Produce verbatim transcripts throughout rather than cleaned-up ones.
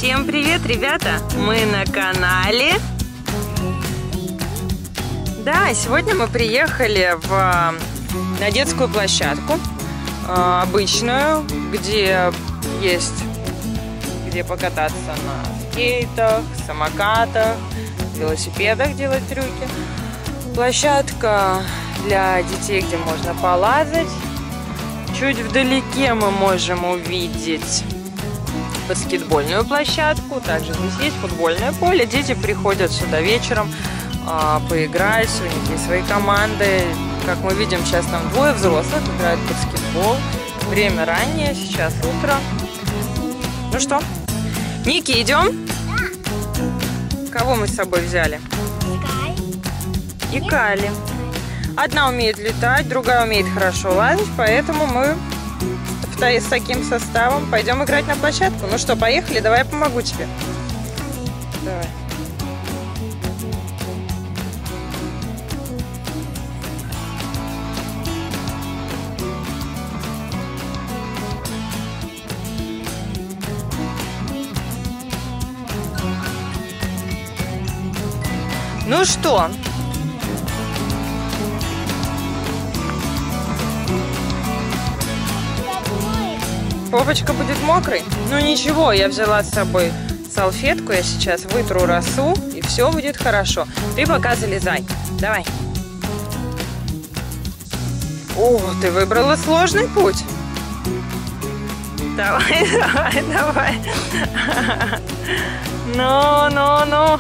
Всем привет, ребята! Мы на канале. Да, сегодня мы приехали в, на детскую площадку, обычную, где есть где покататься на скейтах, самокатах, велосипедах, делать трюки. Площадка для детей, где можно полазать. Чуть вдалеке мы можем увидеть баскетбольную площадку. Также здесь есть футбольное поле. Дети приходят сюда вечером а, поиграть. У них есть свои команды. Как мы видим, сейчас там двое взрослых играют в баскетбол. Время раннее, сейчас утро. Ну что, Ники, идем? Да. Кого мы с собой взяли? Скай. И Кали. Одна умеет летать, другая умеет хорошо лазить, поэтому мы с таким составом пойдем играть на площадку. Ну что, поехали, давай я помогу тебе. Давай. Ну что? Попочка будет мокрой? Ну ничего, я взяла с собой салфетку, я сейчас вытру росу, и все будет хорошо. Ты пока залезай. Давай. О, ты выбрала сложный путь. Давай, давай, давай. Ну, ну, ну.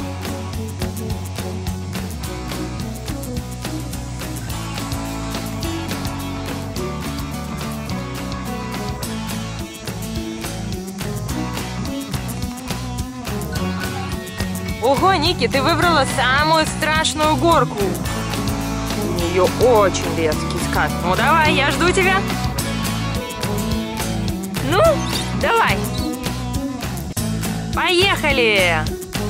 Ого, Ники, ты выбрала самую страшную горку. У нее очень резкий скат. Ну давай, я жду тебя. Ну, давай. Поехали.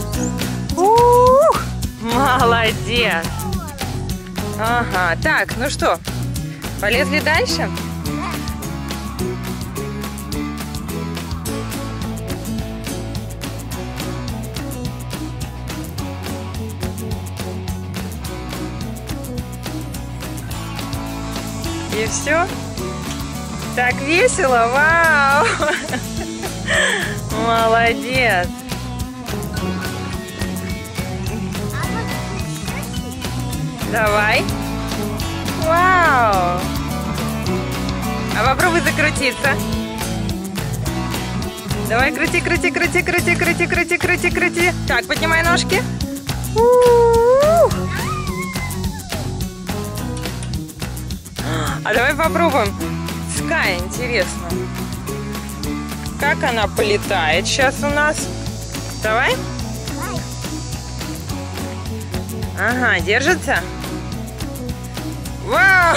Ух, молодец. Ага, так, ну что, полезли дальше? И все? Так весело, вау! Молодец! Давай! Вау! А попробуй закрутиться. Давай, крути, крути, крути, крути, крути, крути, крути, крути. Так, поднимай ножки. У-у-у! А давай попробуем. Скай, интересно. Как она полетает сейчас у нас? Давай. Ага, держится. Вау!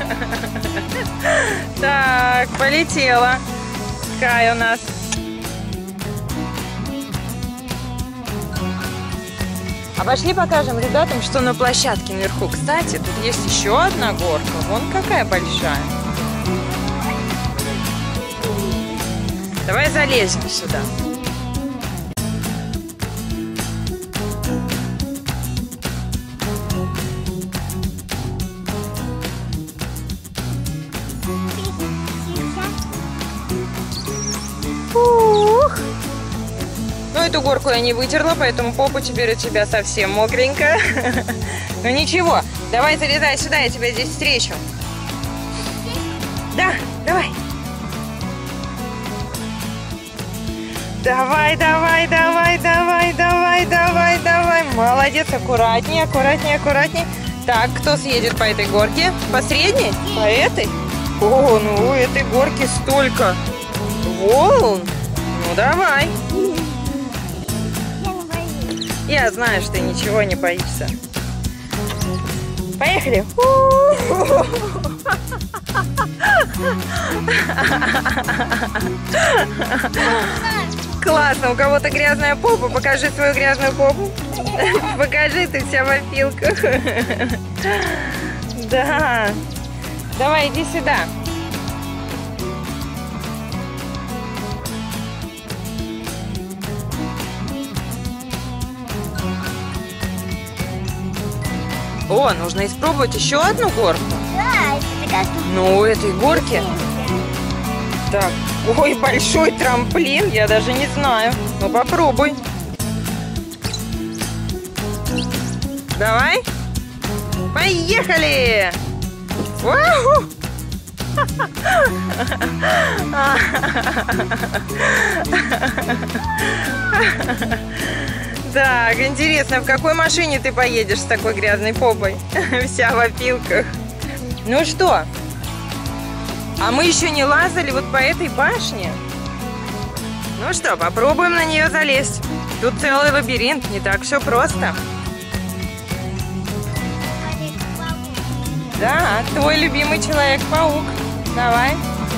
Так, полетела. Скай у нас. А пошли покажем ребятам, что на площадке наверху. Кстати, тут есть еще одна горка. Вон какая большая. Давай залезем сюда. Ух! Ну, эту горку я не вытерла, поэтому попа теперь у тебя совсем мокренькая. Ну ничего, давай залезай сюда, я тебя здесь встречу. Да, давай. Давай, давай, давай, давай, давай, давай, давай. Молодец, аккуратнее, аккуратнее, аккуратнее. Так, кто съедет по этой горке? По средней? По этой? О, ну у этой горки столько волн. Ну давай. Я знаю, что ты ничего не боишься. Поехали! Классно! У кого-то грязная попа. Покажи свою грязную попу. Покажи, ты вся в опилках. Да. Давай, иди сюда. О, нужно испробовать еще одну горку. Да, это такая тут. Ну, у этой горки. Так, ой, большой трамплин, я даже не знаю. Ну, попробуй. Давай. Поехали! Вау! Так, интересно, в какой машине ты поедешь с такой грязной попой? Вся в опилках. Ну что? А мы еще не лазали вот по этой башне. Ну что, попробуем на нее залезть. Тут целый лабиринт, не так все просто. Да, твой любимый Человек-паук. Давай.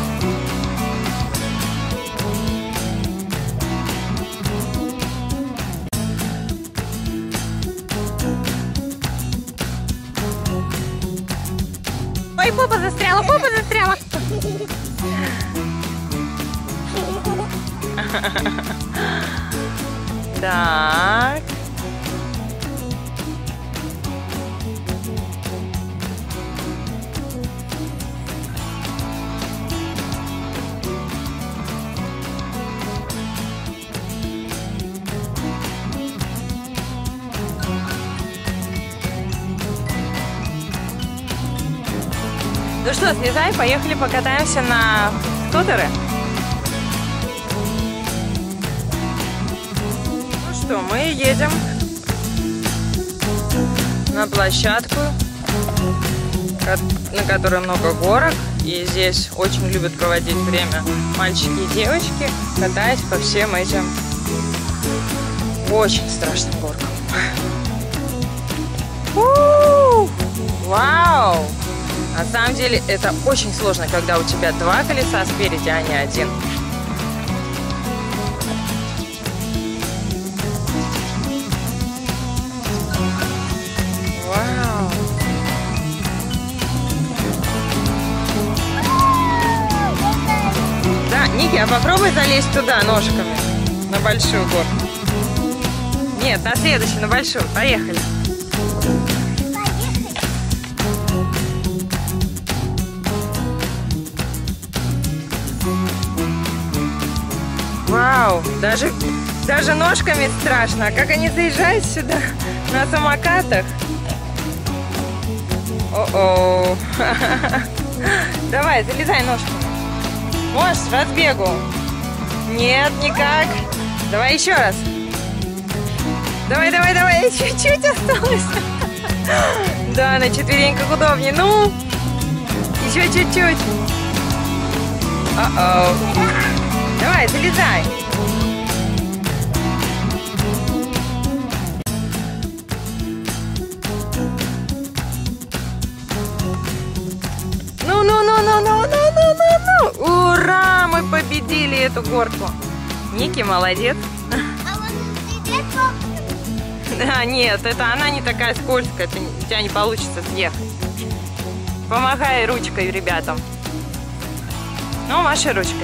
Ой, попа застряла, попа застряла. Так. Ну что, слезай, поехали покатаемся на скутеры. Ну что, мы едем на площадку, на которой много горок. И здесь очень любят проводить время мальчики и девочки, катаясь по всем этим очень страшным горкам. У-у-у! Вау! На самом деле это очень сложно, когда у тебя два колеса спереди, а не один. Вау! Да, Ники, а попробуй залезть туда ножками, на большую горку. Нет, на следующую, на большую. Поехали. Вау, даже, даже ножками страшно. А как они заезжают сюда на самокатах? О-о. Давай, залезай ножками. Можешь, с разбегу. Нет, никак. Давай еще раз. Давай, давай, давай. Чуть-чуть осталось. Да, на четвереньках удобнее. Ну, еще чуть-чуть. О-о. Давай, залезай. Ну, ну, ну, ну, ну, ну, ну, ну, ну. Ура, мы победили эту горку. Ники молодец. А вот тебе попробуй. Да, нет, это она не такая скользкая, это, у тебя не получится съехать. Помогай ручкой ребятам. Ну, маши ручкой.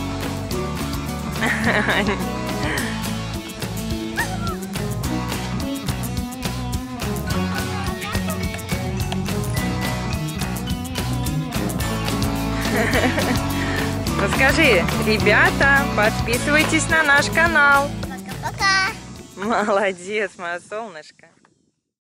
Расскажи, ребята, подписывайтесь на наш канал. Пока-пока. Молодец, мое солнышко.